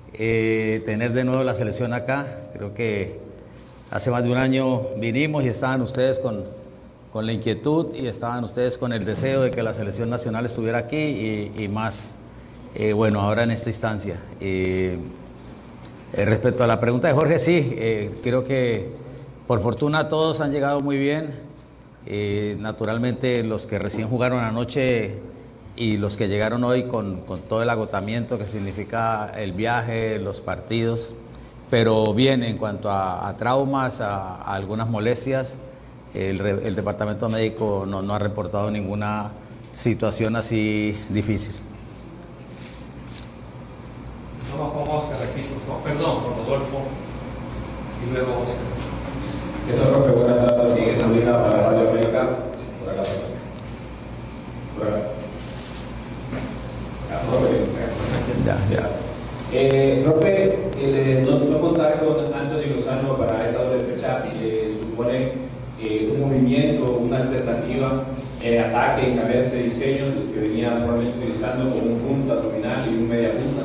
tener de nuevo la selección acá. Creo que hace más de un año vinimos y estaban ustedes con la inquietud y estaban ustedes con el deseo de que la selección nacional estuviera aquí y más, bueno, ahora en esta instancia. Respecto a la pregunta de Jorge, sí, creo que por fortuna todos han llegado muy bien. Naturalmente los que recién jugaron anoche y los que llegaron hoy con todo el agotamiento que significa el viaje, los partidos, pero bien en cuanto a traumas, a algunas molestias, el departamento médico no ha reportado ninguna situación así difícil. Vamos con Oscar aquí, por favor. Perdón, con Rodolfo y luego Oscar. Profe, buenas tardes. Sigue también para Radio América. Por acá. Por acá. Profe, no contar con Anthony Lozano para esta doble fecha supone un movimiento, una alternativa, ataque en cambiar ese diseño que venía normalmente utilizando con un punta abdominal y un media punta.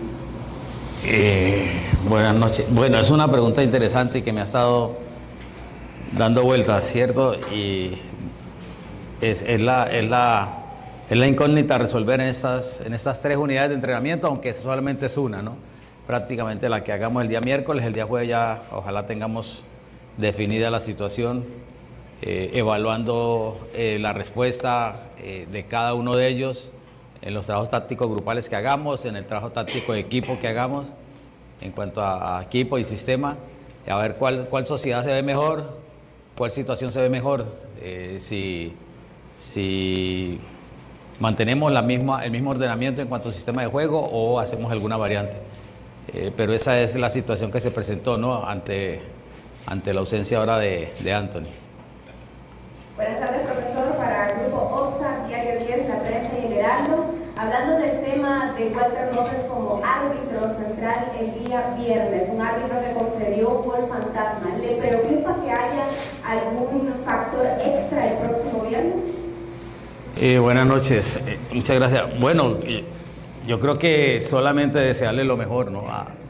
Buenas noches. Bueno, es una pregunta interesante que me ha estado dando vueltas, ¿cierto? Y es la incógnita a resolver en estas 3 unidades de entrenamiento, aunque solamente es una, ¿no? Prácticamente la que hagamos el día miércoles, el día jueves ya ojalá tengamos definida la situación, evaluando la respuesta de cada uno de ellos en los trabajos tácticos grupales que hagamos, en el trabajo táctico de equipo que hagamos, en cuanto a equipo y sistema, a ver cuál sociedad se ve mejor, cuál situación se ve mejor, si mantenemos el mismo ordenamiento en cuanto a sistema de juego o hacemos alguna variante. Pero esa es la situación que se presentó, ¿no? ante la ausencia ahora de Anthony. Buenas tardes, profesor. Para el grupo OPSA, Diario 10, La Prensa y El Heraldo, hablando del tema de Walter López como árbitro central el día viernes, un árbitro que concedió gol fantasma, ¿le preocupa que haya algún factor extra el próximo viernes? Buenas noches, muchas gracias. Bueno, yo creo que solamente desearle lo mejor, ¿no?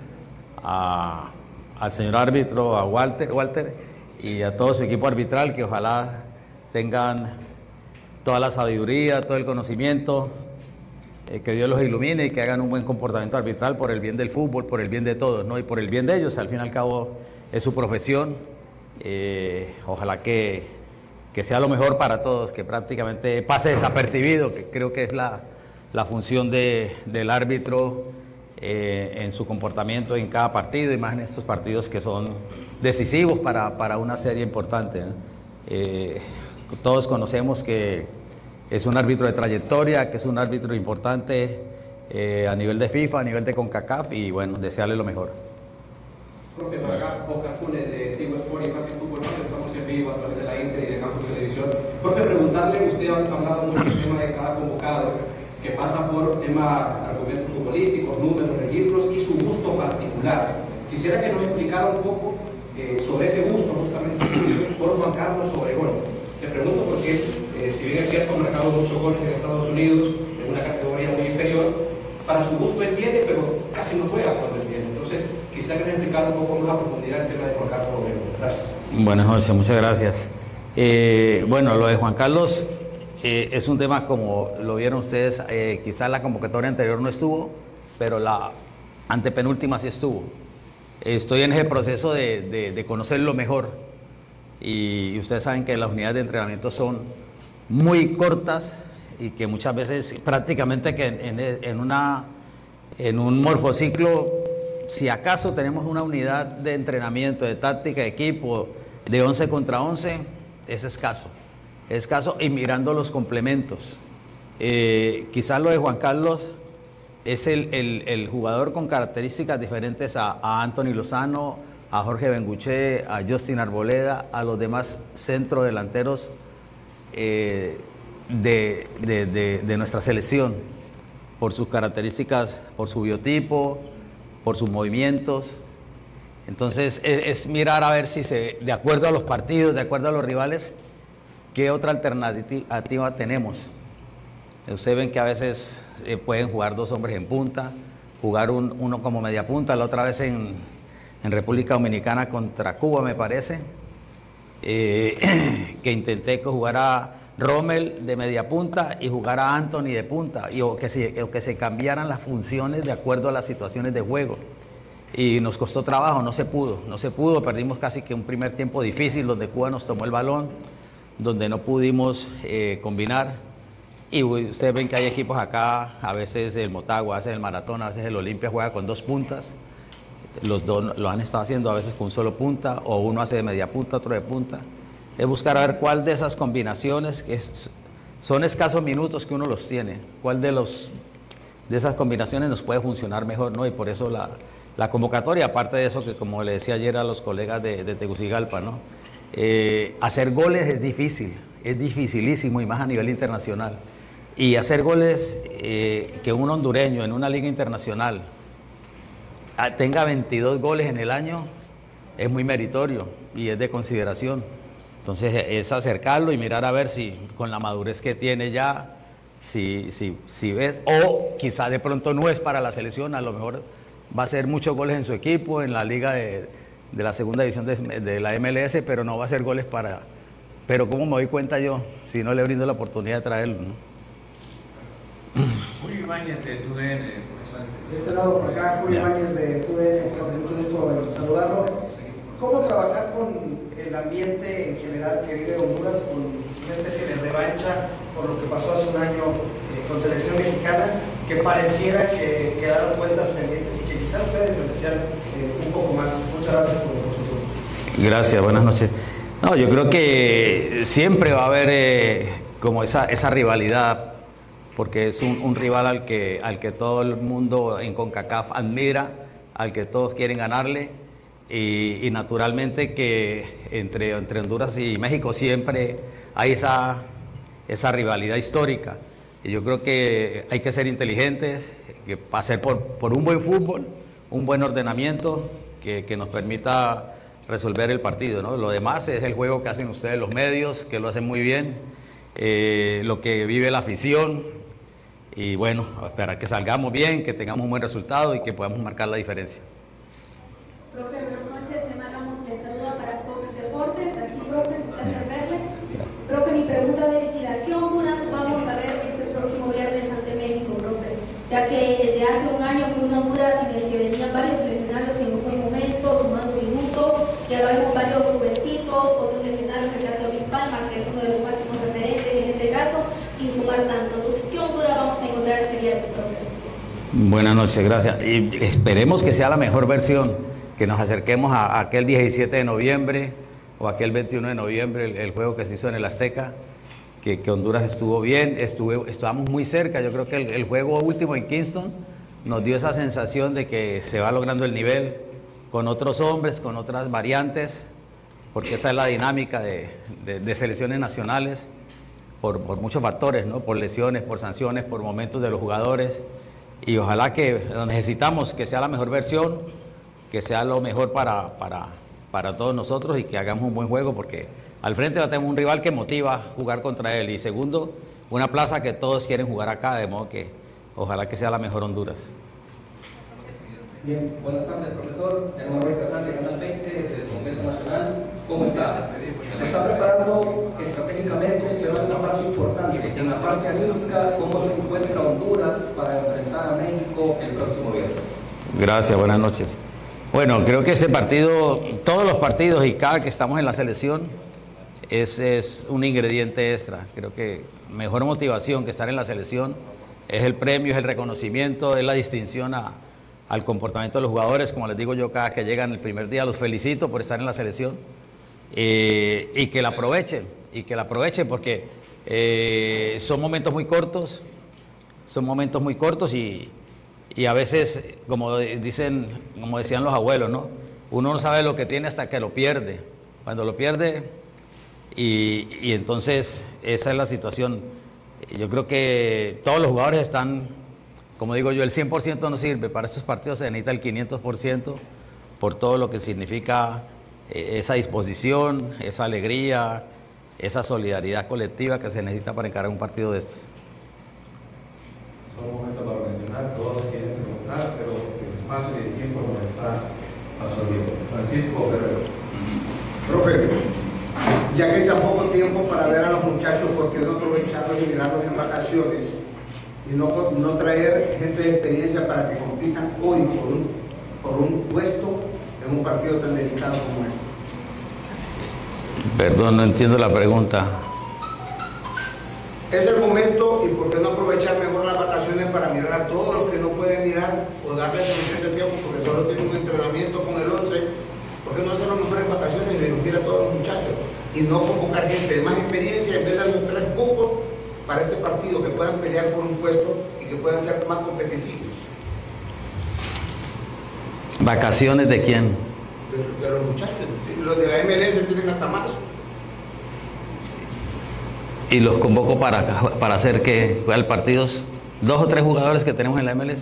Al señor árbitro, a Walter y a todo su equipo arbitral, que ojalá tengan toda la sabiduría, todo el conocimiento, que Dios los ilumine y que hagan un buen comportamiento arbitral por el bien del fútbol, por el bien de todos, ¿no? Y por el bien de ellos. Al fin y al cabo es su profesión. Ojalá que sea lo mejor para todos, que prácticamente pase desapercibido, que creo que es la función del árbitro en su comportamiento en cada partido, y más en estos partidos que son decisivos para una serie importante, ¿no? Todos conocemos que es un árbitro de trayectoria, que es un árbitro importante a nivel de FIFA, a nivel de CONCACAF, y bueno, desearle lo mejor. Profe, por acá, Oscar Funes de Tigo Sport y Parque Fútbol, estamos en vivo a través de la Inter y de Campus Televisión. Profe, preguntarle, usted ha hablado mucho del tema de cada convocado, que pasa por tema argumentos futbolísticos, números, registros y su gusto particular. Quisiera que nos explicara un poco sobre ese gusto justamente por Juan Carlos Obregón. Te pregunto porque, si bien es cierto, ha marcado muchos goles en Estados Unidos, en una categoría muy inferior, para su gusto él viene, pero casi no juega cuando él viene. Entonces, quisiera que nos explicara un poco más a profundidad el tema de Juan Carlos Obregón. Gracias. Buenas noches, muchas gracias. Bueno, lo de Juan Carlos es un tema, como lo vieron ustedes, quizás la convocatoria anterior no estuvo, pero la antepenúltima sí estuvo. Estoy en ese proceso de conocerlo mejor, y ustedes saben que las unidades de entrenamiento son muy cortas y que muchas veces prácticamente que en un morfociclo, si acaso tenemos una unidad de entrenamiento, de táctica, de equipo, de 11 contra 11, es escaso, y mirando los complementos. Quizás lo de Juan Carlos es el jugador con características diferentes a Anthony Lozano, a Jorge Benguché, a Justin Arboleda, a los demás centrodelanteros de nuestra selección, por sus características, por su biotipo, por sus movimientos. Entonces es mirar a ver si de acuerdo a los partidos, de acuerdo a los rivales, qué otra alternativa tenemos. Ustedes ven que a veces pueden jugar 2 hombres en punta, jugar uno como media punta, la otra vez en República Dominicana contra Cuba, me parece, que intenté que jugara Rommel de media punta y jugara Anthony de punta, o que se cambiaran las funciones de acuerdo a las situaciones de juego. Y nos costó trabajo, no se pudo, perdimos casi que un primer tiempo difícil donde Cuba nos tomó el balón, donde no pudimos combinar. Y ustedes ven que hay equipos acá, a veces el Motagua, a veces el Maratón, a veces el Olimpia juega con 2 puntas. Los dos lo han estado haciendo a veces con un solo punta, o uno hace de media punta, otro de punta. Es buscar a ver cuál de esas combinaciones, son escasos minutos que uno los tiene, cuál de esas combinaciones nos puede funcionar mejor, ¿no? Y por eso la convocatoria, aparte de eso que como le decía ayer a los colegas de Tegucigalpa, ¿no? Hacer goles es difícil, es dificilísimo, y más a nivel internacional. Y hacer goles, que un hondureño en una liga internacional tenga 22 goles en el año, es muy meritorio y es de consideración. Entonces es acercarlo y mirar a ver si con la madurez que tiene ya, si ves, o quizá de pronto no es para la selección, a lo mejor va a hacer muchos goles en su equipo, en la liga de la segunda división de la MLS, pero no va a hacer goles para... Pero ¿cómo me doy cuenta yo si no le brindo la oportunidad de traerlo, ¿no? Julio Ibáñez de TUDN, profesor. De este lado por acá, Julio Ibáñez de TUDN, con mucho gusto en saludarlo. ¿Cómo trabajar con el ambiente en general que vive Honduras, con una especie de revancha por lo que pasó hace un año con selección mexicana, que pareciera que quedaron cuentas pendientes y que quizá ustedes beneficiaron un poco más? Muchas gracias por su tiempo. Gracias, buenas noches. No, yo creo que siempre va a haber como esa rivalidad, porque es un rival al que todo el mundo en CONCACAF admira, al que todos quieren ganarle, y naturalmente que entre Honduras y México siempre hay esa rivalidad histórica. Y yo creo que hay que ser inteligentes, que pasar por un buen fútbol, un buen ordenamiento que nos permita resolver el partido, ¿no? Lo demás es el juego que hacen ustedes los medios, que lo hacen muy bien, lo que vive la afición, y bueno, esperar que salgamos bien, que tengamos un buen resultado y que podamos marcar la diferencia. Profe, buenas noches. Emma Ramos le saluda para Fox Deportes. Aquí, profe, un placer verle. Profe, mi pregunta dirigida: ¿qué Honduras vamos a ver este próximo viernes ante México, profe? Ya que desde hace un año fue una Honduras en el que venían varios legendarios en un buen momento, sumando minutos, y ahora vemos varios jovencitos, otro legendario que es Big Palma, que es uno de los máximos referentes en este caso, sin sumar tanto. Entonces, ¿qué Honduras vamos a encontrar este viernes, profe? Buenas noches, gracias. Y esperemos que sea la mejor versión, que nos acerquemos a aquel 17 de noviembre o aquel 21 de noviembre, el juego que se hizo en el Azteca, que Honduras estuvo bien, estábamos muy cerca. Yo creo que el juego último en Kingston nos dio esa sensación de que se va logrando el nivel con otros hombres, con otras variantes, porque esa es la dinámica de selecciones nacionales, por muchos factores, ¿no? Por lesiones, por sanciones, por momentos de los jugadores, y ojalá que lo necesitamos, que sea la mejor versión, que sea lo mejor para todos nosotros, y que hagamos un buen juego, porque al frente tenemos un rival que motiva jugar contra él, y segundo, una plaza que todos quieren jugar acá, de modo que ojalá que sea la mejor Honduras. Bien, buenas tardes, profesor. Emanuel Catán, de Canal 20, del Congreso Nacional. ¿Cómo está? Se está preparando estratégicamente, pero hay una parte importante. En la parte anímica, ¿cómo se encuentra Honduras para enfrentar a México el próximo viernes? Gracias, buenas noches. Bueno, creo que este partido, todos los partidos y cada que estamos en la selección, es un ingrediente extra. Creo que mejor motivación que estar en la selección es el premio, es el reconocimiento, es la distinción al comportamiento de los jugadores. Como les digo yo, cada que llegan el primer día los felicito por estar en la selección, y que la aprovechen, porque son momentos muy cortos, y a veces, como decían los abuelos, ¿no? Uno no sabe lo que tiene hasta que lo pierde. Cuando lo pierde, y entonces esa es la situación. Yo creo que todos los jugadores están, como digo yo, el 100% no sirve. Para estos partidos se necesita el 500%, por todo lo que significa esa disposición, esa alegría, esa solidaridad colectiva que se necesita para encarar un partido de estos. Son momentos para mencionar, todos quieren preguntar, pero el tiempo nos está absorbiendo. Francisco Guerrero. Profe, ya que hay tan poco tiempo para ver a los muchachos, ¿por qué no aprovecharlos y mirarlos en vacaciones y no traer gente de experiencia para que compitan hoy por un puesto en un partido tan delicado como este? Perdón, no entiendo la pregunta. Es el momento, y por qué no aprovechar mejor las vacaciones para mirar a todos los que no pueden mirar o darles suficiente tiempo porque solo tienen un entrenamiento con el 11. ¿Por qué no hacer las mejores vacaciones y reunir a todos los muchachos y no convocar gente de más experiencia en vez de los 3 cupos para este partido, que puedan pelear por un puesto y que puedan ser más competitivos? ¿Vacaciones de quién? De los muchachos, los de la MLS tienen hasta marzo. Y los convoco para hacer que al partidos 2 o 3 jugadores que tenemos en la MLS.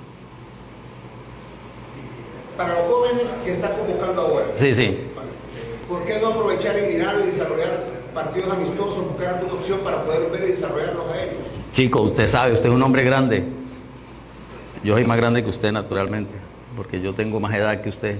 Para los jóvenes que están convocando ahora. Sí, sí. ¿Por qué no aprovechar y mirar y desarrollar partidos amistosos, buscar alguna opción para poder ver y desarrollarlos a ellos? Chico, usted sabe, usted es un hombre grande. Yo soy más grande que usted, naturalmente, porque yo tengo más edad que usted.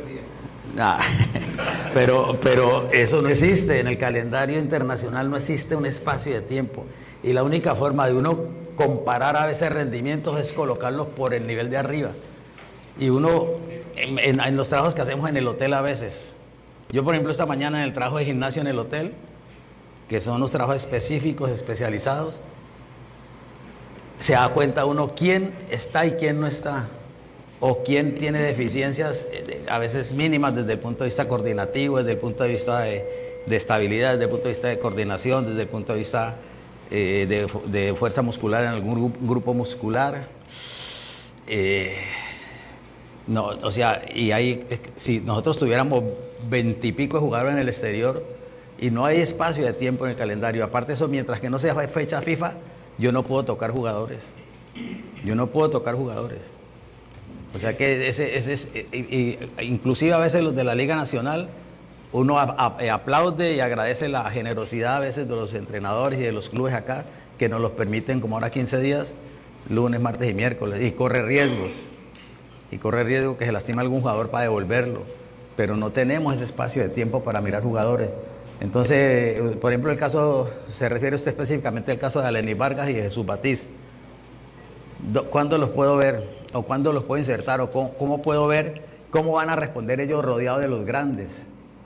Pero eso no existe, en el calendario internacional no existe un espacio de tiempo y la única forma de uno comparar a veces rendimientos es colocarlos por el nivel de arriba y uno en los trabajos que hacemos en el hotel a veces, yo por ejemplo esta mañana en el trabajo de gimnasio en el hotel, que son los trabajos específicos, especializados, se da cuenta uno quién está y quién no está, o quién tiene deficiencias a veces mínimas desde el punto de vista coordinativo, desde el punto de vista de estabilidad, desde el punto de vista de coordinación, desde el punto de vista de fuerza muscular en algún grupo muscular. No, o sea, y hay, si nosotros tuviéramos 20 y pico de jugadores en el exterior y no hay espacio de tiempo en el calendario, aparte de eso, mientras que no sea fecha FIFA, yo no puedo tocar jugadores. Yo no puedo tocar jugadores. O sea que inclusive a veces los de la Liga Nacional, uno aplaude y agradece la generosidad a veces de los entrenadores y de los clubes acá, que nos los permiten como ahora 15 días, lunes, martes y miércoles, y corre riesgos. Y corre riesgo que se lastima algún jugador para devolverlo, pero no tenemos ese espacio de tiempo para mirar jugadores. Entonces, por ejemplo, el caso, se refiere usted específicamente al caso de Alenis Vargas y de Jesús Batiz. ¿Cuándo los puedo ver? ¿O cuándo los puedo insertar? ¿O cómo puedo ver cómo van a responder ellos rodeados de los grandes?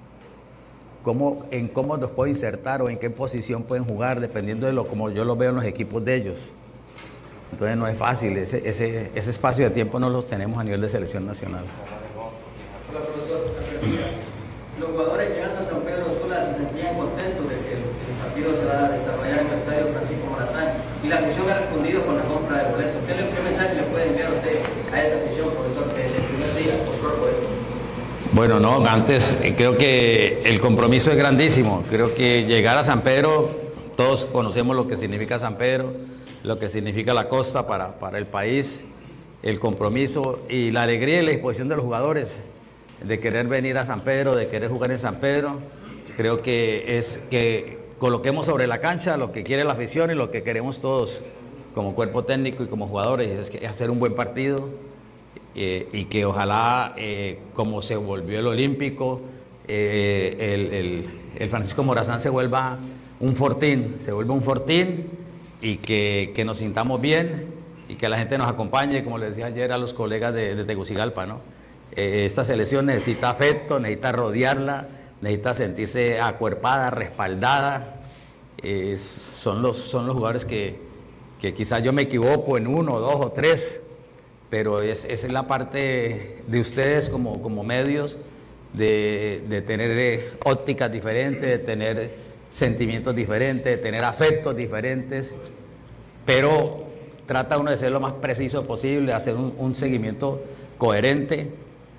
¿En cómo los puedo insertar o en qué posición pueden jugar, dependiendo de como yo los veo en los equipos de ellos? Entonces no es fácil, ese espacio de tiempo no los tenemos a nivel de selección nacional. Hola, profesor. Los jugadores llegando a San Pedro Sula se sentían contentos de que el partido se va a desarrollar en el estadio Francisco Morazán y la afición ha respondido con la compra de boletos. ¿Qué mensaje le puede enviar usted a esa afición, profesor, que desde el primer día por esto? Bueno, no, antes creo que el compromiso es grandísimo. Creo que llegar a San Pedro, todos conocemos lo que significa San Pedro, lo que significa la costa para el país, el compromiso y la alegría y la disposición de los jugadores de querer venir a San Pedro, de querer jugar en San Pedro. Creo que es que coloquemos sobre la cancha lo que quiere la afición y lo que queremos todos como cuerpo técnico y como jugadores, es hacer un buen partido y que ojalá, como se volvió el Olímpico, el Francisco Morazán se vuelva un fortín, y que nos sintamos bien y que la gente nos acompañe, como les decía ayer a los colegas de Tegucigalpa, ¿no? Esta selección necesita afecto, necesita rodearla, necesita sentirse acuerpada, respaldada. Son los jugadores que quizás yo me equivoco en 1, 2 o 3, pero es la parte de ustedes como medios de tener ópticas diferentes, de tener sentimientos diferentes, de tener afectos diferentes, pero trata uno de ser lo más preciso posible, hacer un seguimiento coherente,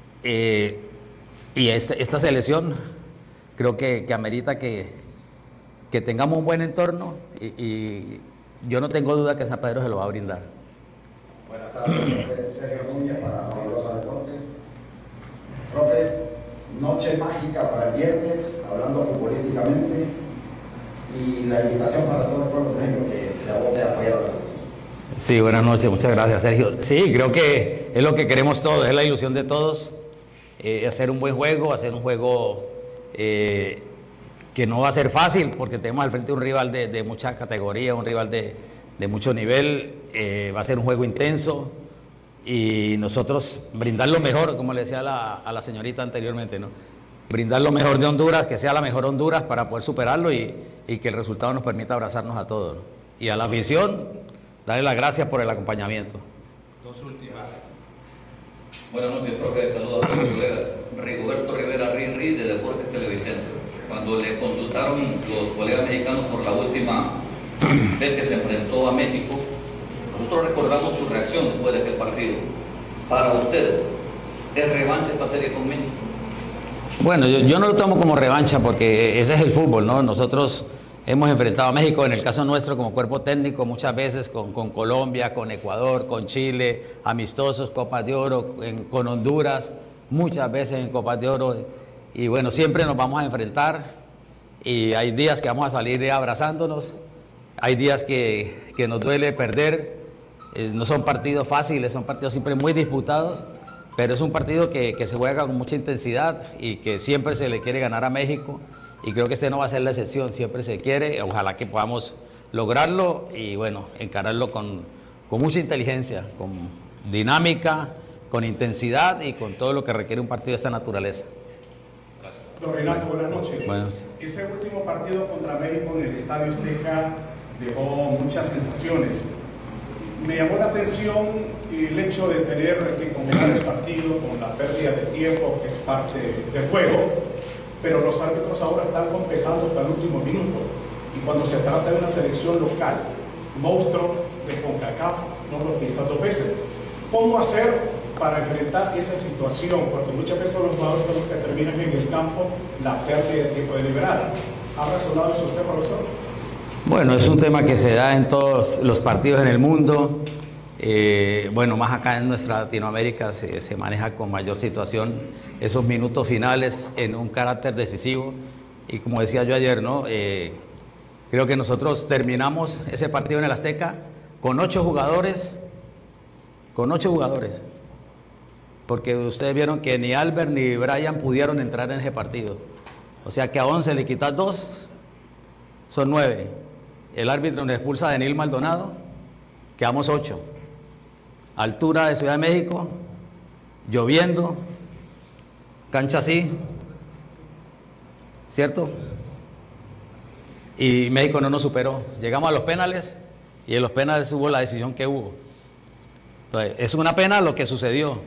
y esta selección creo que amerita que tengamos un buen entorno y yo no tengo duda que San Pedro se lo va a brindar. Buenas tardes, profe Sergio Núñez para Fabulosa Deportes. Profe, noche mágica para el viernes, hablando futbolísticamente, y la invitación para todo el pueblo que se aboque a apoyar a la selección. Sí, buenas noches, muchas gracias, Sergio. Sí, creo que es lo que queremos todos, es la ilusión de todos, hacer un buen juego, hacer un juego que no va a ser fácil, porque tenemos al frente un rival de mucha categoría, un rival de mucho nivel, va a ser un juego intenso y nosotros brindar lo mejor, como le decía a la señorita anteriormente, ¿no? Brindar lo mejor de Honduras, que sea la mejor Honduras para poder superarlo y que el resultado nos permita abrazarnos a todos, ¿no? Y a la afición, darle las gracias por el acompañamiento. Dos últimas. Buenas noches, profe. Saludos a todos los colegas. Rigoberto Rivera Rinri de Deportes Televicentro. Cuando le consultaron los colegas mexicanos por la última vez que se enfrentó a México, nosotros recordamos su reacción después de aquel partido. Para usted, ¿es revancha esta serie con México? Bueno, yo no lo tomo como revancha porque ese es el fútbol, ¿no? Nosotros hemos enfrentado a México, en el caso nuestro, como cuerpo técnico, muchas veces con Colombia, con Ecuador, con Chile, amistosos, Copas de Oro, con Honduras, muchas veces en Copas de Oro. Y bueno, siempre nos vamos a enfrentar y hay días que vamos a salir abrazándonos, hay días que nos duele perder, no son partidos fáciles, son partidos siempre muy disputados, pero es un partido que se juega con mucha intensidad y que siempre se le quiere ganar a México. Y creo que este no va a ser la excepción, siempre se quiere, ojalá que podamos lograrlo y bueno, encararlo con mucha inteligencia, con dinámica, con intensidad y con todo lo que requiere un partido de esta naturaleza. Don Renato, buenas noches. Buenas. Ese último partido contra México en el Estadio Azteca dejó muchas sensaciones. Me llamó la atención el hecho de tener que congelar el partido con la pérdida de tiempo, que es parte del juego. Pero los árbitros ahora están compensando hasta el último minuto. Y cuando se trata de una selección local, monstruo de CONCACAF, no lo piensan dos veces. ¿Cómo hacer para enfrentar esa situación? Porque muchas veces los jugadores son los que terminan en el campo la pérdida de tiempo deliberada. ¿Ha resonado eso usted, profesor? Bueno, es un tema que se da en todos los partidos en el mundo. Bueno, más acá en nuestra Latinoamérica se maneja con mayor situación esos minutos finales en un carácter decisivo y como decía yo ayer, ¿no? Creo que nosotros terminamos ese partido en el Azteca con 8 jugadores, porque ustedes vieron que ni Albert ni Brian pudieron entrar en ese partido, o sea que a 11 le quitas 2, son 9, el árbitro nos expulsa a Daniel Maldonado, quedamos 8. Altura de Ciudad de México, lloviendo, cancha así, ¿cierto? Y México no nos superó. Llegamos a los penales y en los penales hubo la decisión que hubo. Entonces, es una pena lo que sucedió,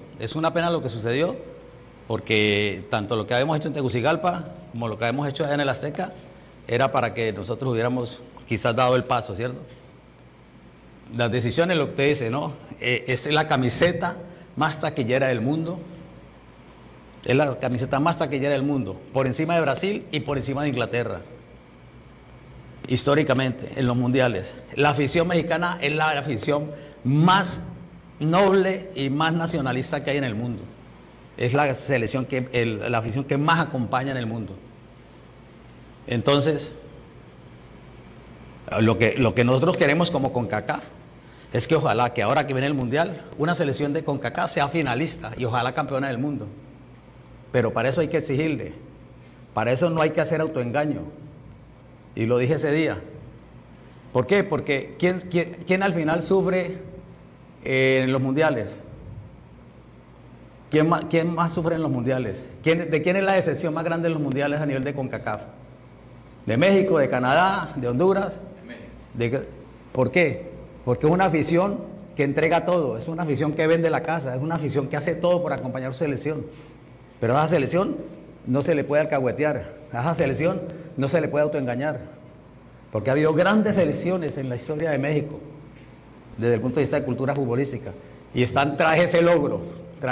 porque tanto lo que habíamos hecho en Tegucigalpa como lo que habíamos hecho allá en el Azteca era para que nosotros hubiéramos quizás dado el paso, ¿cierto? Las decisiones, lo que usted dice, ¿no? Es la camiseta más taquillera del mundo. Es la camiseta más taquillera del mundo, por encima de Brasil y por encima de Inglaterra. Históricamente, en los mundiales. La afición mexicana es la afición más noble y más nacionalista que hay en el mundo. Es la selección la afición que más acompaña en el mundo. Entonces, lo que nosotros queremos como CONCACAF es que ojalá que ahora que viene el Mundial, una selección de CONCACAF sea finalista y ojalá campeona del mundo. Pero para eso hay que exigirle, para eso no hay que hacer autoengaño. Y lo dije ese día. ¿Por qué? Porque ¿quién al final sufre en los mundiales? ¿Quién más sufre en los mundiales? ¿De quién es la decepción más grande en los mundiales a nivel de CONCACAF? ¿De México, de Canadá, de Honduras? ¿Por qué? Porque es una afición que entrega todo, es una afición que vende la casa, es una afición que hace todo por acompañar a su selección. Pero a esa selección no se le puede alcahuetear, a esa selección no se le puede autoengañar, porque ha habido grandes selecciones en la historia de México, desde el punto de vista de cultura futbolística, y están tras ese logro,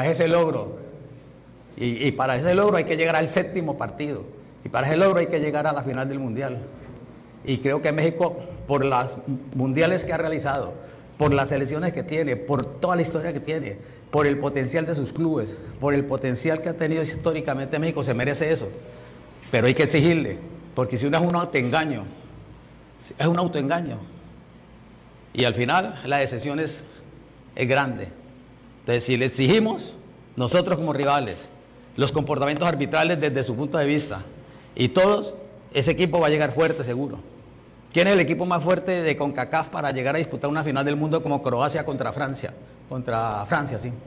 y para ese logro hay que llegar al 7º partido, y para ese logro hay que llegar a la final del Mundial. Y creo que México, por las mundiales que ha realizado, por las selecciones que tiene, por toda la historia que tiene, por el potencial de sus clubes, por el potencial que ha tenido históricamente México, se merece eso. Pero hay que exigirle, porque si uno es un autoengaño, Y al final la decepción es grande. Entonces, si le exigimos, nosotros como rivales, los comportamientos arbitrales desde su punto de vista, y todos, ese equipo va a llegar fuerte seguro. ¿Quién es el equipo más fuerte de CONCACAF para llegar a disputar una final del mundo como Croacia contra Francia? Contra Francia, sí.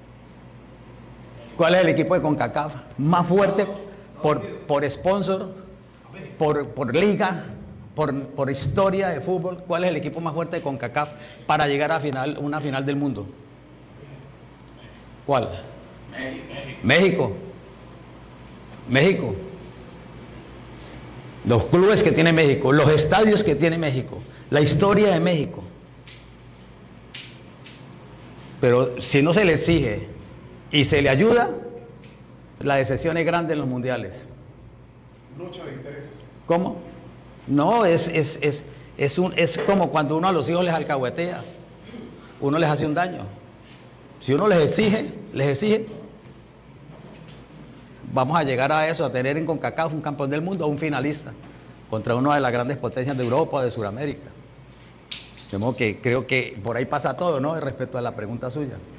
¿Cuál es el equipo de CONCACAF más fuerte por sponsor, por liga, por historia de fútbol? ¿Cuál es el equipo más fuerte de CONCACAF para llegar a una final del mundo? ¿Cuál? México. México. Los clubes que tiene México, los estadios que tiene México, la historia de México. Pero si no se le exige y se le ayuda, la decepción es grande en los mundiales. Lucha de intereses. ¿Cómo? No, es como cuando uno a los hijos les alcahuetea, uno les hace un daño. Si uno les exige, vamos a llegar a eso, a tener en CONCACAF un campeón del mundo o un finalista contra una de las grandes potencias de Europa o de Sudamérica. De modo que creo que por ahí pasa todo, ¿no? Respecto a la pregunta suya.